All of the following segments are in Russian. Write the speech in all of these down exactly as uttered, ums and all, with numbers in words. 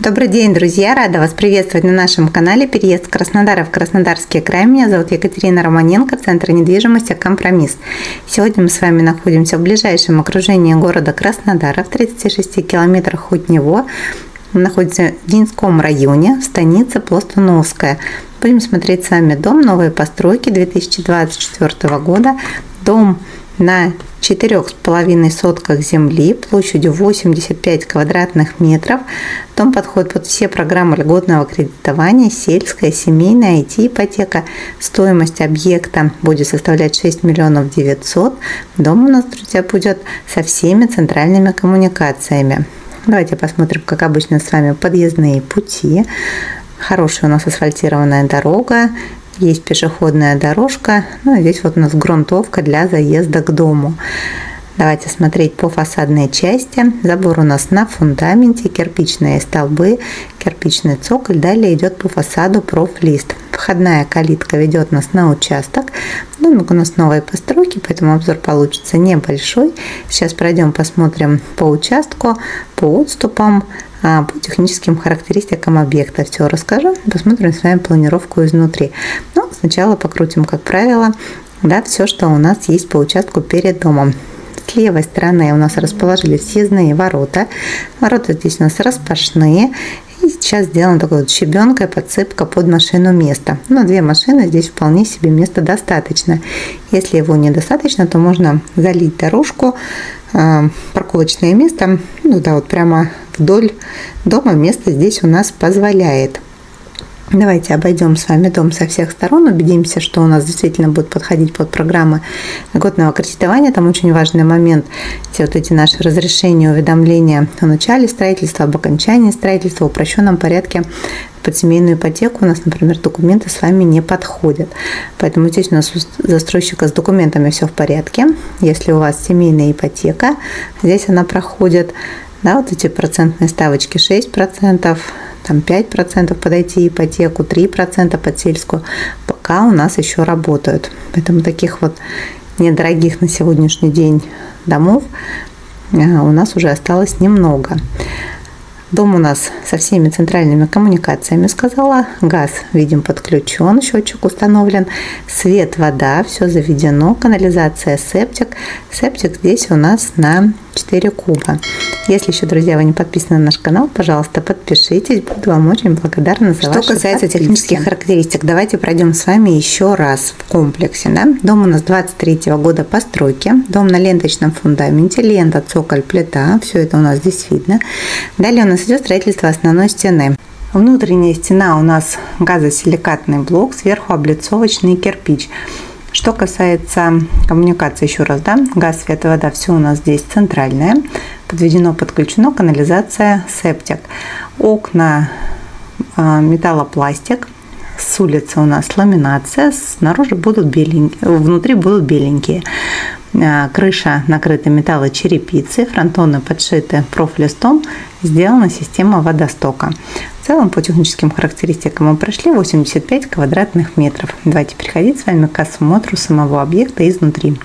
Добрый день, друзья! Рада вас приветствовать на нашем канале «Переезд с Краснодара в Краснодарский край». Меня зовут Екатерина Романенко, Центр недвижимости «Компромисс». Сегодня мы с вами находимся в ближайшем окружении города Краснодара, в тридцати шести километрах от него. Мы находимся в Динском районе, в станице Плостановская. Будем смотреть с вами дом новой постройки две тысячи двадцать четвёртого года. Дом на четырёх с половиной сотках земли, площадью восемьдесят пять квадратных метров. Дом подходит под все программы льготного кредитования, сельская, семейная, ай ти-ипотека. Стоимость объекта будет составлять шесть миллионов девятьсот. Дом у нас, друзья, будет со всеми центральными коммуникациями. Давайте посмотрим, как обычно, с вами подъездные пути. Хорошая у нас асфальтированная дорога. Есть пешеходная дорожка, ну и здесь вот у нас грунтовка для заезда к дому. Давайте смотреть по фасадной части. Забор у нас на фундаменте, кирпичные столбы, кирпичный цоколь. Далее идет по фасаду профлист. Входная калитка ведет нас на участок. Домик у нас новой постройки, поэтому обзор получится небольшой. Сейчас пройдем, посмотрим по участку, по отступам, по техническим характеристикам объекта. Все расскажу. Посмотрим с вами планировку изнутри. Но сначала покрутим, как правило, да, все, что у нас есть по участку перед домом. С левой стороны у нас расположились съездные ворота. Ворота здесь у нас распашные. И сейчас сделана такой вот щебенкой подсыпка под машину места. На две машины здесь вполне себе места достаточно. Если его недостаточно, то можно залить дорожку, э, парковочное место. Ну да, вот прямо вдоль дома место здесь у нас позволяет. Давайте обойдем с вами дом со всех сторон, убедимся, что у нас действительно будет подходить под программы льготного кредитования. Там очень важный момент, все вот эти наши разрешения, уведомления о начале строительства, об окончании строительства, в упрощенном порядке. Под семейную ипотеку у нас, например, документы с вами не подходят. Поэтому здесь у нас у застройщика с документами все в порядке. Если у вас семейная ипотека, здесь она проходит, да, вот эти процентные ставочки шесть процентов, там пять процентов под ай ти-ипотеку, три процента под сельскую, пока у нас еще работают. Поэтому таких вот недорогих на сегодняшний день домов у нас уже осталось немного. Дом у нас со всеми центральными коммуникациями, сказала. Газ, видим, подключен, счетчик установлен. Свет, вода, все заведено. Канализация, септик. Септик здесь у нас на четыре куба. Если еще, друзья, вы не подписаны на наш канал, пожалуйста, подпишитесь. Буду вам очень благодарна за ваши. Что касается технических характеристик, давайте пройдем с вами еще раз в комплексе. Да? Дом у нас двадцать третьего года постройки. Дом на ленточном фундаменте. Лента, цоколь, плита. Все это у нас здесь видно. Далее у нас идет строительство основной стены. Внутренняя стена у нас газосиликатный блок, сверху облицовочный кирпич. Что касается коммуникации, еще раз, да, газ, свет и вода, все у нас здесь центральное. Подведено, подключено, канализация, септик. Окна, металлопластик. С улицы у нас ламинация, снаружи будут беленькие, внутри будут беленькие. Крыша накрыта металлочерепицей, фронтоны подшиты профлистом, сделана система водостока. В целом по техническим характеристикам мы прошли восемьдесят пять квадратных метров. Давайте переходить с вами к осмотру самого объекта изнутри.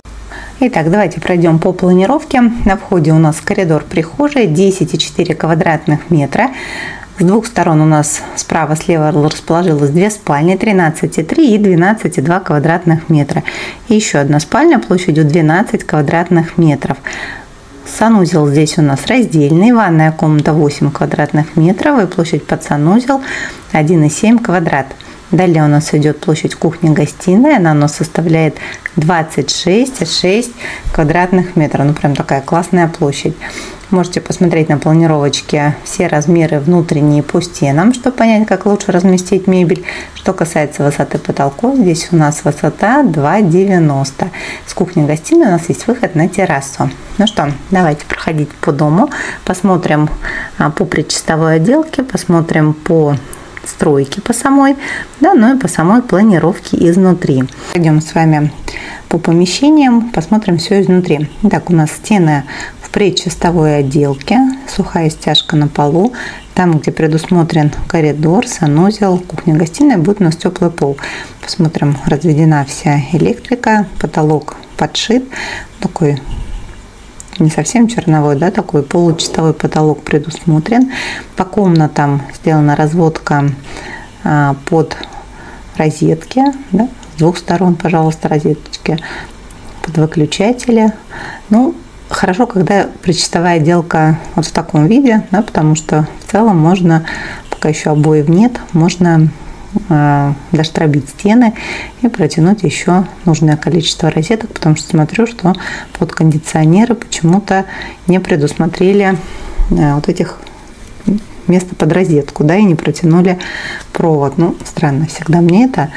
Итак, давайте пройдем по планировке. На входе у нас коридор-прихожая, десять и четыре квадратных метра. С двух сторон у нас справа, слева расположилось две спальни, тринадцать и три и двенадцать и два квадратных метра. И еще одна спальня площадью двенадцать квадратных метров. Санузел здесь у нас раздельный, ванная комната восемь квадратных метров и площадь под санузел один и семь квадрат. Далее у нас идет площадь кухни-гостиная, она у нас составляет двадцать шесть и шесть квадратных метров. Ну, прям такая классная площадь. Можете посмотреть на планировочке все размеры внутренние по стенам, чтобы понять, как лучше разместить мебель. Что касается высоты потолков, здесь у нас высота два девяносто. С кухни-гостиной у нас есть выход на террасу. Ну что, давайте проходить по дому, посмотрим по предчистовой отделке, посмотрим по стройки по самой, да, ну и по самой планировке изнутри. Пойдем с вами по помещениям, посмотрим все изнутри. Итак, у нас стены в предчистовой отделке, сухая стяжка на полу. Там, где предусмотрен коридор, санузел, кухня-гостиная, будет у нас теплый пол. Посмотрим, разведена вся электрика, потолок подшит, такой не совсем черновой, да, такой получасовой потолок предусмотрен. По комнатам сделана разводка а, под розетки, да, с двух сторон, пожалуйста, розеточки под выключатели. Ну, хорошо, когда причастовая отделка вот в таком виде, да, потому что в целом можно, пока еще обоев нет, можно э, доштробить стены и протянуть еще нужное количество розеток, потому что смотрю, что под кондиционеры почему-то не предусмотрели э, вот этих место под розетку, да, и не протянули провод. Ну, странно всегда мне это,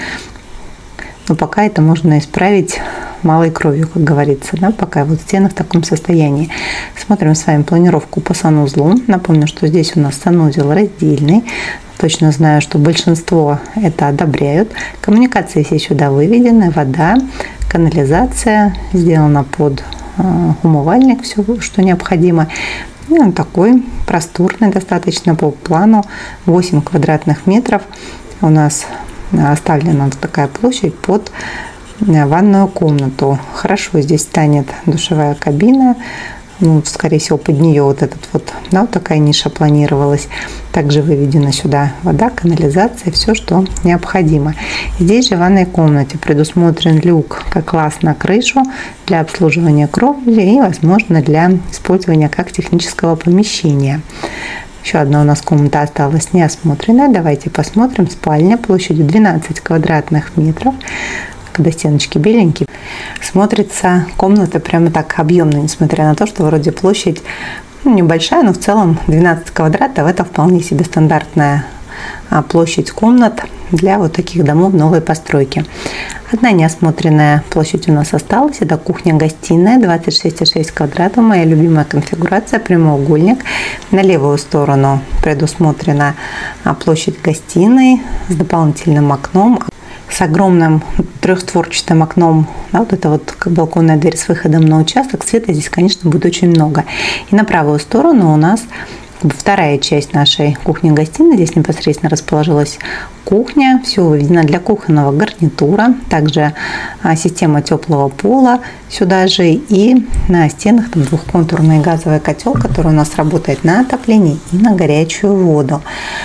но пока это можно исправить малой кровью, как говорится, да, пока вот стены в таком состоянии. Смотрим с вами планировку по санузлу. Напомню, что здесь у нас санузел раздельный. Точно знаю, что большинство это одобряют. Коммуникации все сюда выведены, вода, канализация, сделана под э, умывальник, все, что необходимо. И он такой просторный достаточно по плану, восемь квадратных метров. У нас оставлена такая площадь под ванную комнату. Хорошо, здесь станет душевая кабина. Ну, скорее всего, под нее вот этот вот, да, вот такая ниша планировалась. Также выведена сюда вода, канализация, все, что необходимо. Здесь же в ванной комнате предусмотрен люк как класс на крышу для обслуживания кровли и, возможно, для использования как технического помещения. Еще одна у нас комната осталась неосмотренная. Давайте посмотрим. Спальня площадью двенадцать квадратных метров. Когда стеночки беленькие, смотрится комната прямо так объемно, несмотря на то, что вроде площадь, ну, небольшая, но в целом двенадцать квадратов это вполне себе стандартная площадь комнат для вот таких домов новой постройки. Одна неосмотренная площадь у нас осталась. Это кухня-гостиная, двадцать шесть и шесть квадратов. Моя любимая конфигурация, прямоугольник. На левую сторону предусмотрена площадь гостиной с дополнительным окном, с огромным трехстворчатым окном, да, вот это вот как балконная дверь с выходом на участок. Света здесь, конечно, будет очень много. И на правую сторону у нас вторая часть нашей кухни-гостиной. Здесь непосредственно расположилась кухня. Все выведено для кухонного гарнитура. Также а, система теплого пола сюда же. И на стенах там двухконтурный газовый котел, который у нас работает на отопление и на горячую воду.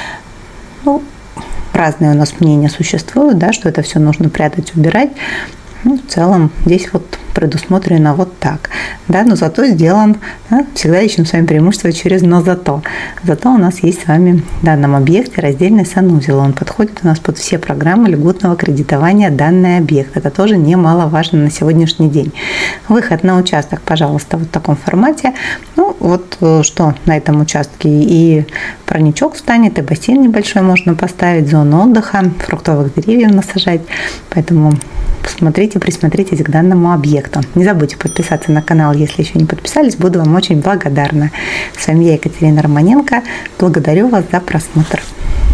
Ну, разные у нас мнения существуют, да, что это все нужно прятать, убирать. Ну, в целом здесь вот предусмотрено вот так, да, но зато сделан, да, всегда ищем с вами преимущество через но зато. Зато у нас есть с вами в данном объекте раздельный санузел. Он подходит у нас под все программы льготного кредитования данный объект. Это тоже немаловажно на сегодняшний день. Выход на участок, пожалуйста, вот в таком формате. Ну, вот что на этом участке и парничок встанет, и бассейн небольшой можно поставить, зону отдыха, фруктовых деревьев насажать. Поэтому посмотрите, присмотритесь к данному объекту. Не забудьте подписаться на канал, если еще не подписались. Буду вам очень благодарна. С вами я, Екатерина Романенко. Благодарю вас за просмотр.